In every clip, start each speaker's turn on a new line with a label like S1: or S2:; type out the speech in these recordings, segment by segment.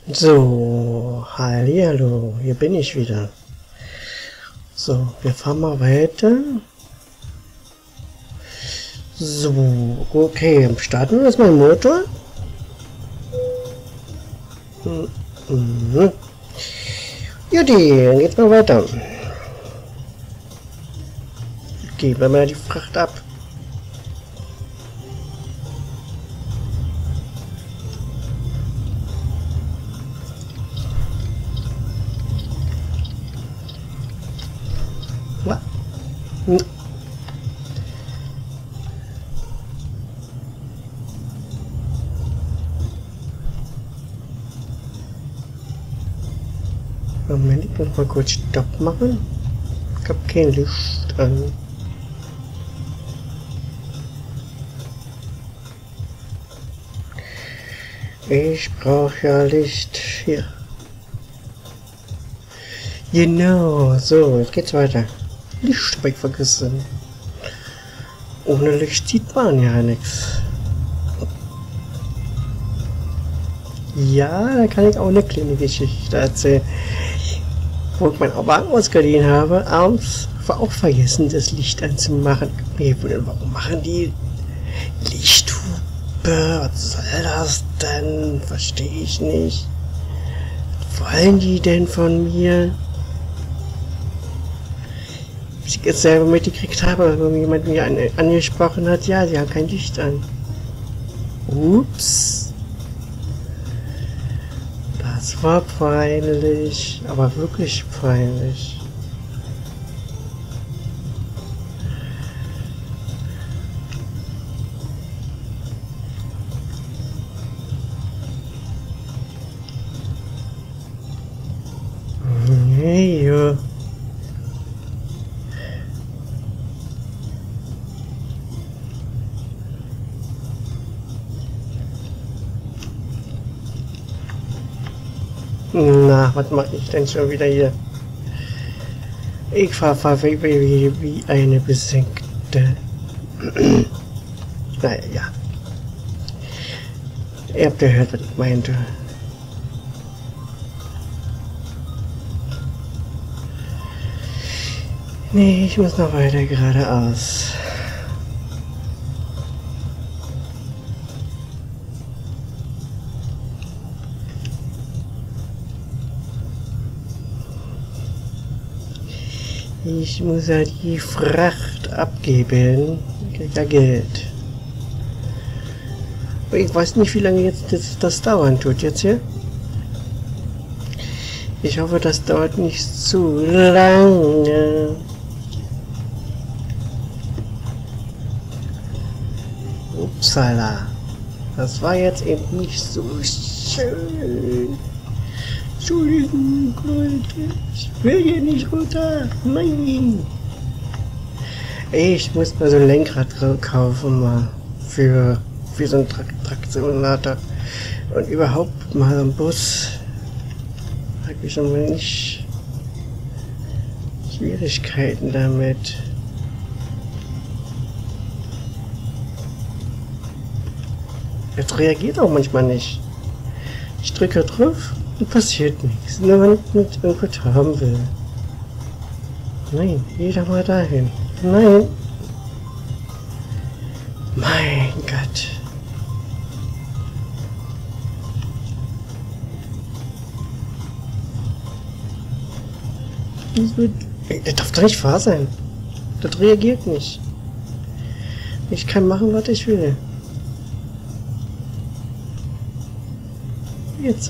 S1: So, hallihallo, hier bin ich wieder. So, wir fahren mal weiter. So, okay, starten wir erstmal den Motor. Juti, dann geht's mal weiter. Geben wir mal die Fracht ab. Moment, ich muss mal kurz Stopp machen. Ich habe kein Licht an. Ich brauche ja Licht. Hier. Genau, so, jetzt geht's weiter. Licht habe ich vergessen. Ohne Licht sieht man ja nichts. Ja, da kann ich auch eine kleine Geschichte erzählen. Wo ich meinen Wagen ausgeliehen habe, abends war auch vergessen, das Licht anzumachen. Warum machen die Lichthupe? Was soll das denn? Verstehe ich nicht. Was wollen die denn von mir? Bis ich jetzt selber mitgekriegt habe, wenn jemand mir angesprochen hat, ja, sie haben kein Licht an. Ups. Das war peinlich, aber wirklich peinlich. Hey, ja. Na, was mache ich denn schon wieder hier? Ich fahre wie eine Besenkte. Naja, ja. Ihr habt gehört, was ich meinte. Nee, ich muss noch weiter geradeaus. Ich muss ja die Fracht abgeben. Ich krieg ja Geld. Aber ich weiß nicht, wie lange jetzt das dauern tut jetzt hier. Ich hoffe, das dauert nicht zu lange. Upsala. Das war jetzt eben nicht so schön. Entschuldigung, Leute, ich will hier nicht runter. Nein. Ich muss mal so ein Lenkrad kaufen, mal für so einen Traktionslader. Und überhaupt mal so einen Bus. Habe ich schon mal nicht Schwierigkeiten damit. Jetzt reagiert auch manchmal nicht. Ich drücke drauf. Und passiert nichts, nur wenn ich nicht irgendwas haben will. Nein, jeder mal dahin. Nein. Mein Gott. Das darf doch nicht wahr sein. Das reagiert nicht. Ich kann machen, was ich will. Jetzt.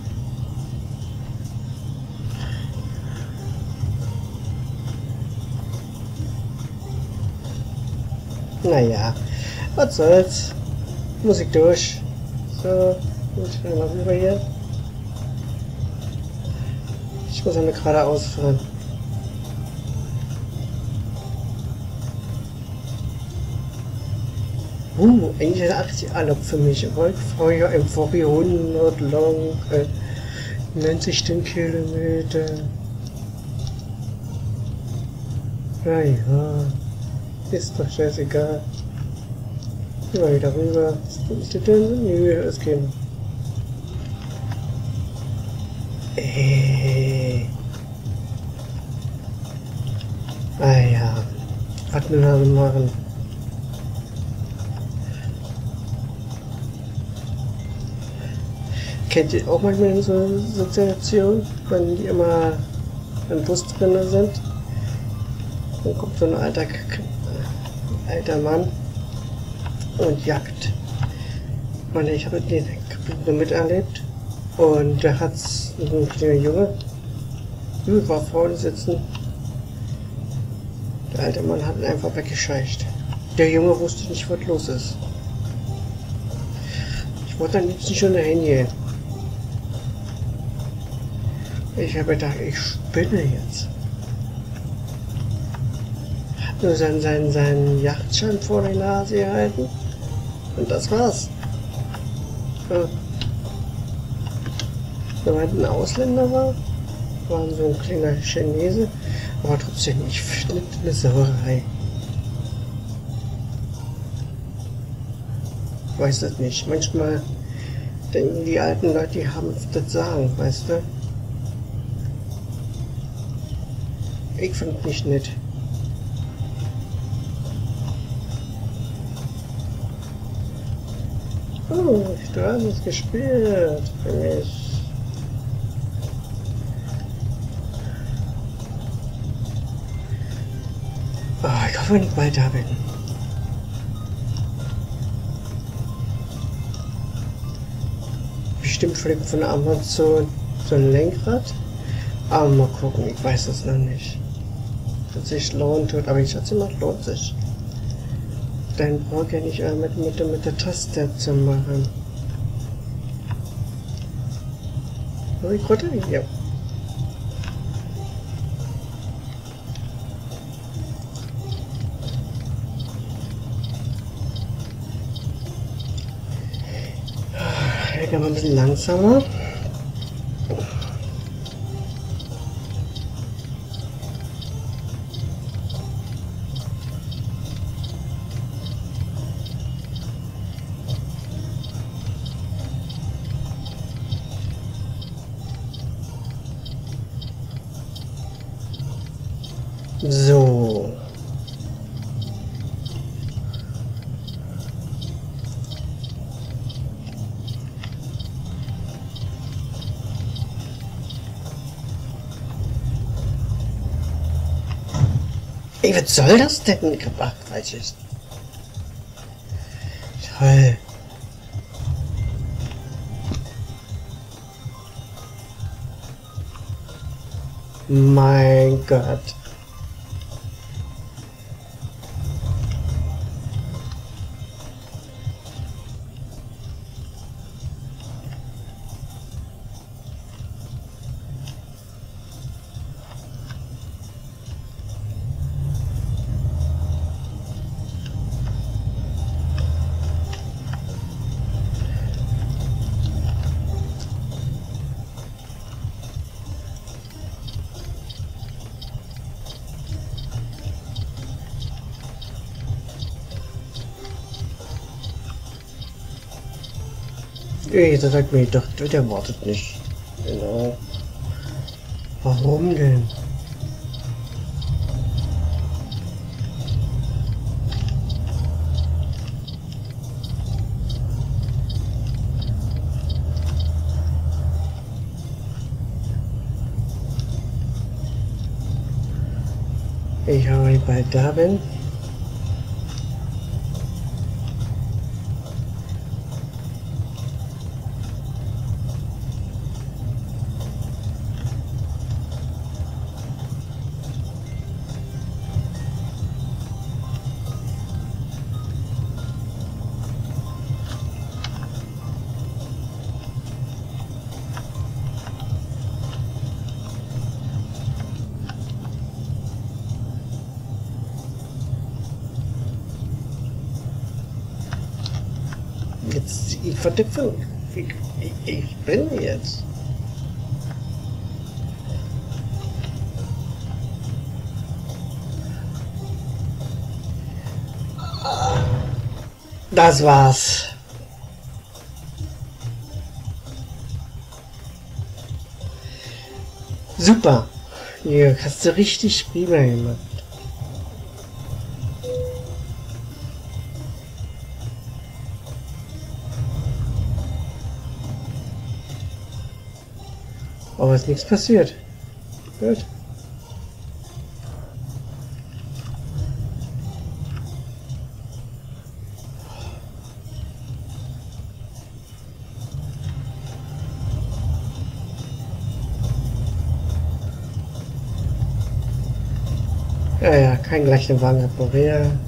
S1: Naja, was soll's. Musik durch. So, ich will mal rüber hier. Ich muss eine geradeaus fahren. Eigentlich eine 80 Urlaub für mich. Aber ich fahre ja einfach hier 100 lang, 90 Stundenkilometer. Ja. Ist doch scheißegal. Geh mal wieder rüber. Was tust du denn? Nö, es geht. Ah ja, was wir da machen. Kennt ihr auch manchmal in so Situationen, wenn die immer im Bus drin sind? Dann kommt so ein alter Mann und jagt. Und ich habe den nur miterlebt. Und da hat ein kleiner Junge, war vorne sitzen. Der alte Mann hat ihn einfach weggescheucht. Der Junge wusste nicht, was los ist. Ich wollte am liebsten schon dahin gehen. Ich habe gedacht, ich spinne jetzt. Hat nur seinen Yachtschein vor der Nase gehalten. Und das war's. Ja. Wenn man ein Ausländer war so ein kleiner Chinese, aber trotzdem, ich finde eine Sauerei. Ich weiß das nicht. Manchmal denken die alten Leute, die haben das Sagen, weißt du? Ich finde nicht nett. Oh, du hast es gespielt für mich. Oh, ich hoffe, wenn ich bald da bin. Bestimmt vielleicht von Amazon so ein Lenkrad. Aber mal gucken, ich weiß es noch nicht. Ob es sich lohnt, aber ich schätze mal, lohnt sich. Dann braucht ja nicht mit der Taste zu machen. Soll ich runter? Ja. Ich kann mal ein bisschen langsamer. So. Ey, was soll das denn gemacht, weiß ich. Toll. Mein Gott. Ey, das sagt mir doch, der wartet nicht. Genau. Warum denn? Ich habe bald da bin. Jetzt, ich vertippe, ich bin jetzt. Das war's. Super. Hier hast du richtig prima gemacht. Aber ist nichts passiert. Gut. Ja, kein gleich den Wagen reparieren.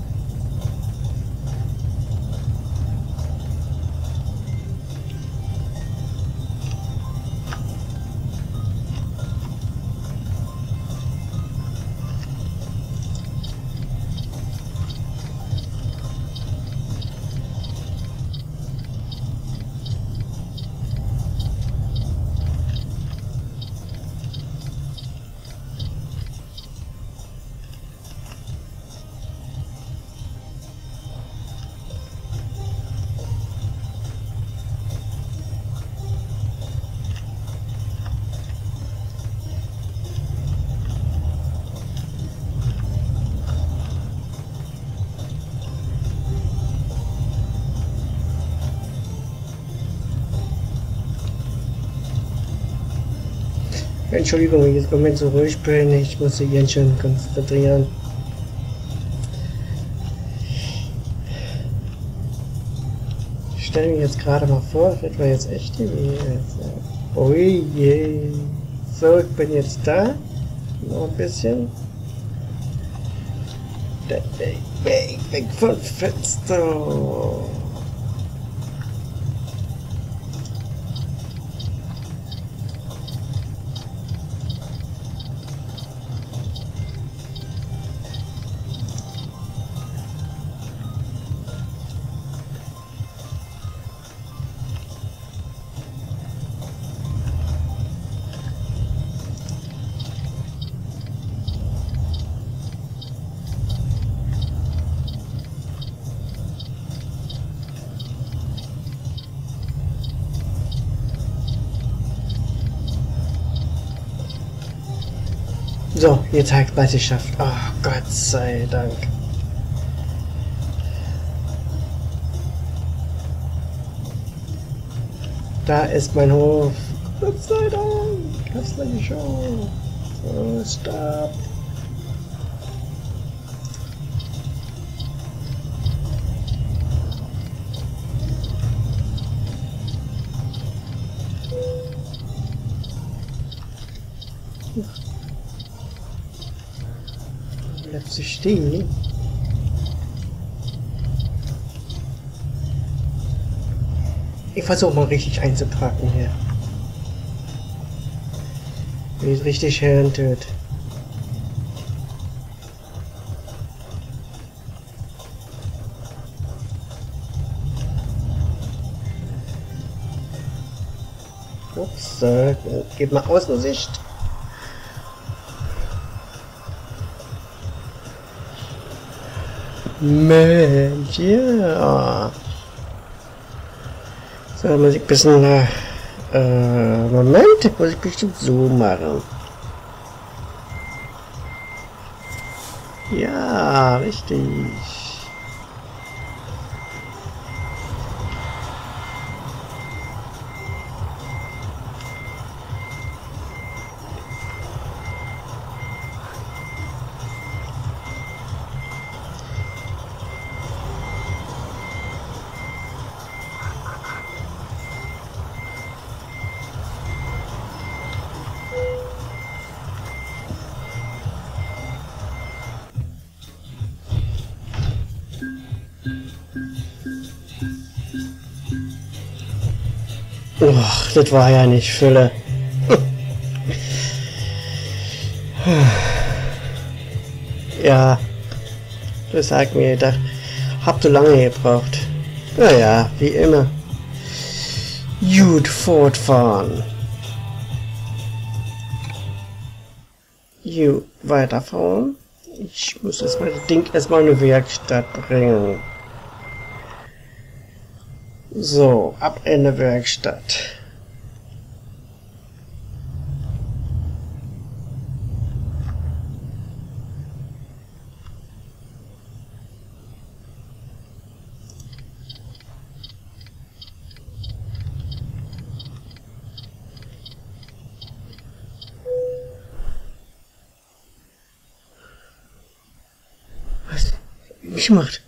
S1: Entschuldigung, wenn ich jetzt im Moment so ruhig bin, ich muss mich jetzt schon konzentrieren. Ich stelle mir jetzt gerade mal vor, das wird mir jetzt echt die Oh je. So, ich bin jetzt da. Noch ein bisschen. Weg vom Fenster. So, jetzt hat es geschafft. Oh, Gott sei Dank. Da ist mein Hof. Gott sei Dank. Hab's mal geschafft. So, stopp. Bleibt sie stehen. Ich versuche mal richtig einzupacken hier. Wie es richtig hören tut. Ups, geht mal Außensicht. Mensch, ja. So, muss ich ein bisschen, Moment, muss ich bestimmt so machen. Ja, richtig. Och, das war ja nicht Fülle. Ja, das hat mir gedacht. Hab so lange gebraucht. Naja, wie immer. Gut fortfahren. Gut, weiterfahren. Ich muss das Ding erstmal in die Werkstatt bringen. So, ab in der Werkstatt. ich gemacht?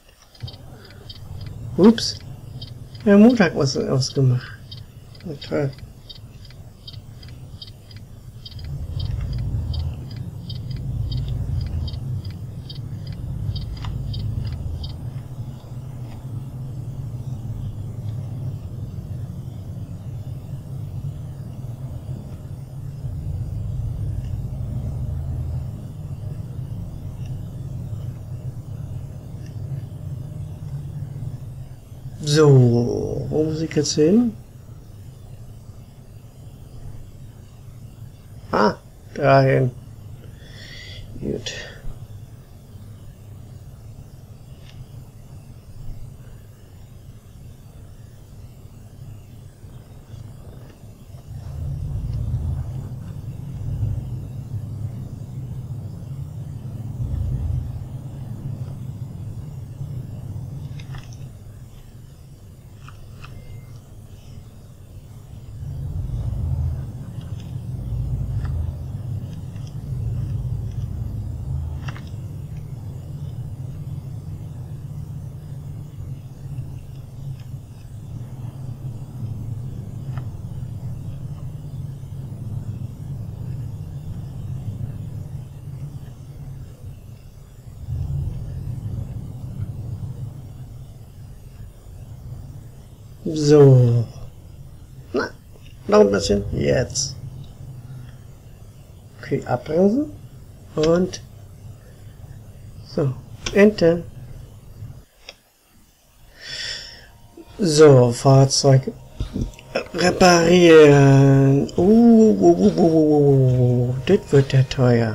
S1: Ups. Der Motor hat was ausgemacht. Na toll. So, wo muss ich jetzt hin? Ah, dahin. Gut. So. Na, noch ein bisschen. Jetzt. Okay, abbremsen. Und so. Enter. So, Fahrzeug reparieren. Das wird ja teuer.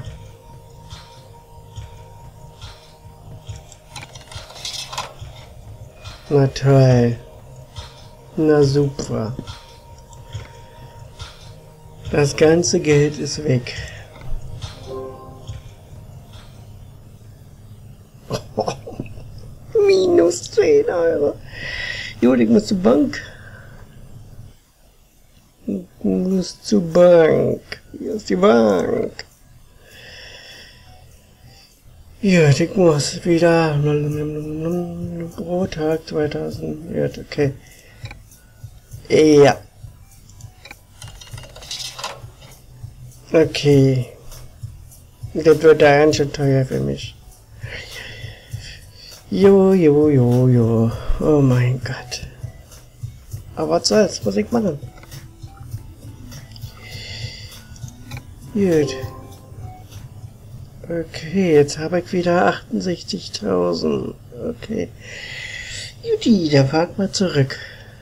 S1: Na toll. Na super. Das ganze Geld ist weg. Minus 10 €. Gut, ich muss zur Bank. Ich muss zur Bank. Hier ist die Bank. Ja, ich muss wieder pro Tag 2000. Ja, okay. Ja. Okay. Das wird da ganz schön teuer für mich. Jo. Oh mein Gott. Aber was soll's? Muss ich machen? Gut. Okay, jetzt habe ich wieder 68.000. Okay. Juti, dann fahren wir zurück.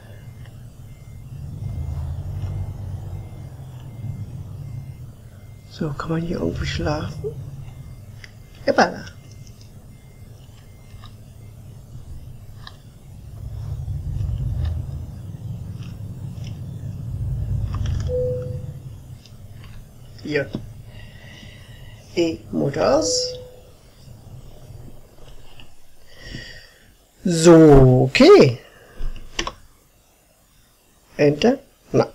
S1: So, kann man hier irgendwie schlafen? Hoppala. Hier. Motor aus. So, okay. Enter. Na.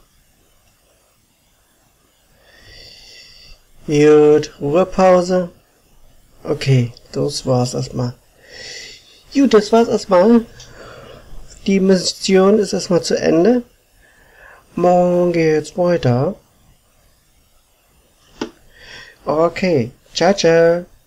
S1: Gut, Ruhepause. Okay, das war's erstmal. Gut, das war's erstmal. Die Mission ist erstmal zu Ende. Morgen geht's weiter. Okay, ciao, ciao.